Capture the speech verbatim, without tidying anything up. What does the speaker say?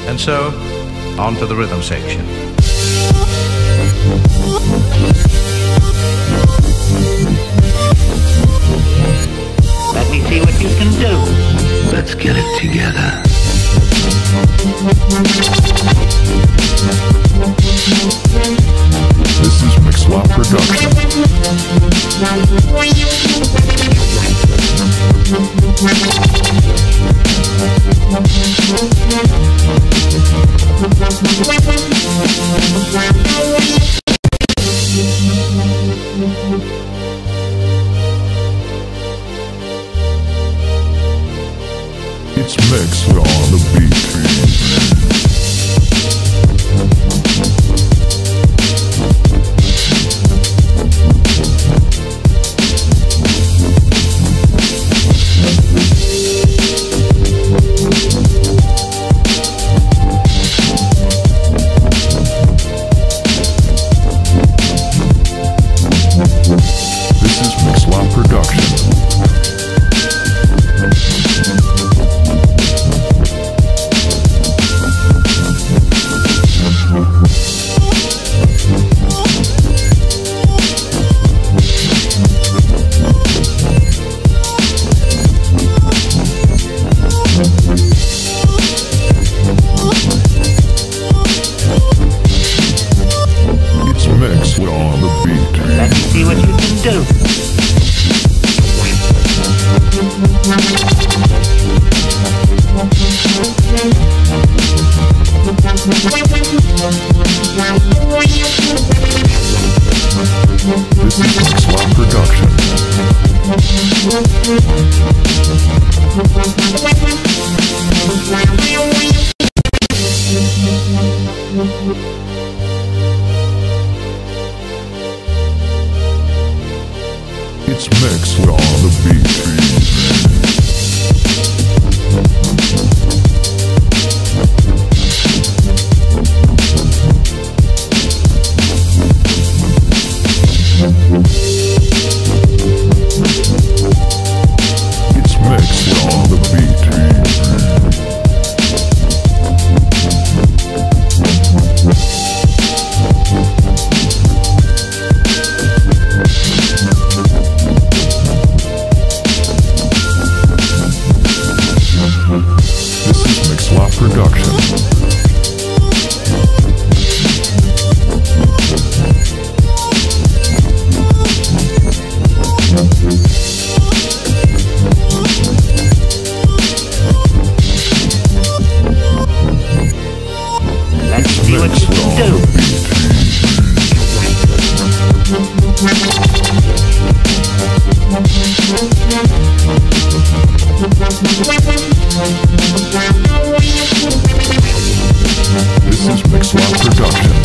And so, on to the rhythm section. Let me see what you can do. Let's get it together. This is Mixlot Production. It's mixed on the beat. This is Mixlot Production. Mix on the beat. Let me see what you can do. This is Mixlot Production. It's mixed on the beat. It's mixed on the beat. This is Mixlot Production. Let's see what you can do. This is Mixlot Production.